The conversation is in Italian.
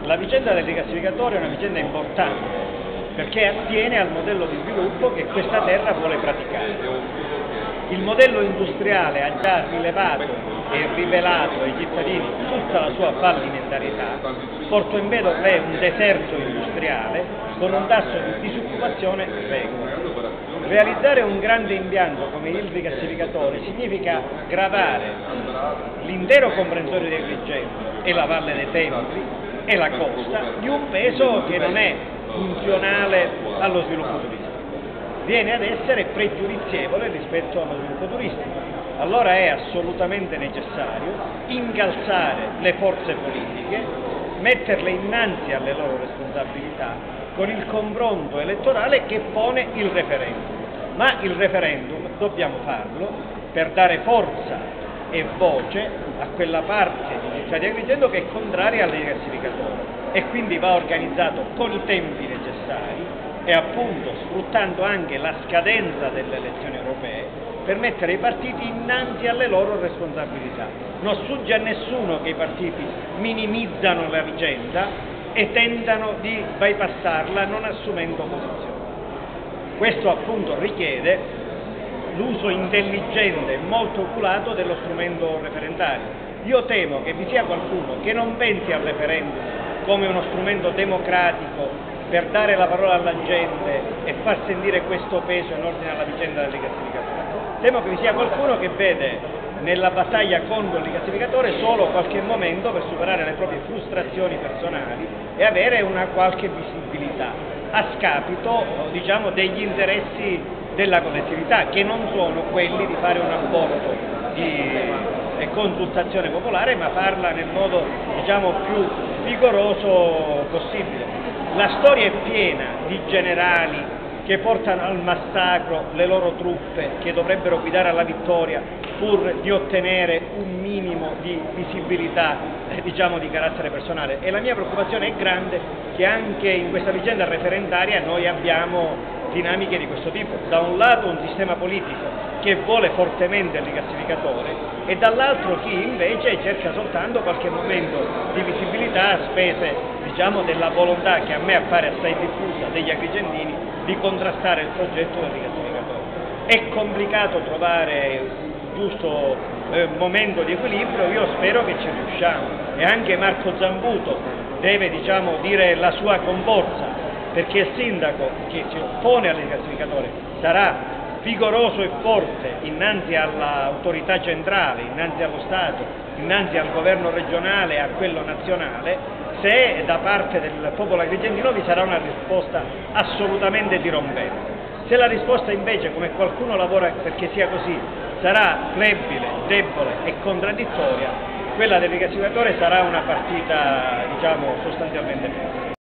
La vicenda del rigassificatore è una vicenda importante perché attiene al modello di sviluppo che questa terra vuole praticare. Il modello industriale ha già rilevato e rivelato ai cittadini tutta la sua fallimentarietà. Porto Empedocle è un deserto industriale con un tasso di disoccupazione record. Realizzare un grande impianto come il rigassificatore significa gravare l'intero comprensorio di Agrigento e la Valle dei Templi e la costa di un peso che non è funzionale allo sviluppo turistico. Viene ad essere pregiudizievole rispetto allo sviluppo turistico. Allora è assolutamente necessario incalzare le forze politiche, metterle innanzi alle loro responsabilità con il confronto elettorale che pone il referendum. Ma il referendum dobbiamo farlo per dare forza e voce a quella parte di città di Agrigento che è contraria al rigassificatore e quindi va organizzato con i tempi necessari e appunto sfruttando anche la scadenza delle elezioni europee per mettere i partiti innanzi alle loro responsabilità. Non sfugge a nessuno che i partiti minimizzano la vicenda e tentano di bypassarla non assumendo posizione. Questo appunto richiede l'uso intelligente e molto oculato dello strumento referendario. Io temo che vi sia qualcuno che non pensi al referendum come uno strumento democratico per dare la parola alla gente e far sentire questo peso in ordine alla vicenda del rigassificatore. Temo che vi sia qualcuno che vede nella battaglia contro il rigassificatore solo qualche momento per superare le proprie frustrazioni personali e avere una qualche visibilità, a scapito, diciamo, degli interessi della collettività, che non sono quelli di fare un aborto di consultazione popolare, ma farla nel modo, diciamo, più vigoroso possibile. La storia è piena di generali che portano al massacro le loro truppe che dovrebbero guidare alla vittoria pur di ottenere un minimo di visibilità, diciamo, di carattere personale. E la mia preoccupazione è grande che anche in questa vicenda referendaria noi abbiamo dinamiche di questo tipo. Da un lato un sistema politico che vuole fortemente il rigassificatore e dall'altro chi invece cerca soltanto qualche momento di visibilità a spese, diciamo, della volontà che a me appare assai diffusa degli agrigentini di contrastare il progetto del rigassificatore. È complicato trovare un giusto momento di equilibrio, io spero che ci riusciamo e anche Marco Zambuto deve, diciamo, dire la sua con forza, perché il sindaco che si oppone al rigassificatore sarà vigoroso e forte innanzi all'autorità centrale, innanzi allo Stato, innanzi al governo regionale e a quello nazionale, se da parte del popolo agrigentino vi sarà una risposta assolutamente dirompente. Se la risposta invece, come qualcuno lavora perché sia così, sarà flebile, debole e contraddittoria, quella del rigassificatore sarà una partita, diciamo, sostanzialmente persa.